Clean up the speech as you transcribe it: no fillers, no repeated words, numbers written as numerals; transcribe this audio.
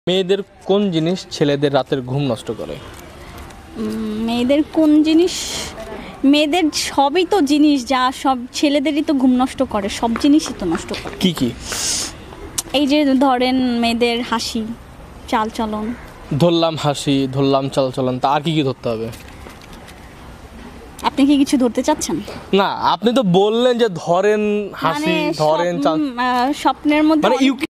মেয়েদের কোন জিনিস ছেলেদের রাতের ঘুম নষ্ট করে? মেয়েদের কোন জিনিস? মেয়েদের সবই তো জিনিস, যা সব ছেলেদেরই তো ঘুম নষ্ট করে, সব জিনিসই তো নষ্ট করে। কি কি? এই যে ধরেন মেয়েদের হাসি, চালচলন। ধরলাম হাসি, ধরলাম চালচলন, তা আর কি কি ধরতে হবে? আপনি কি কিছু ধরতে চাচ্ছেন? না, আপনি তো বললেন যে ধরেন হাসি, মানে ধরেন চাল, স্বপ্নের মধ্যে মানে অনেক ইউ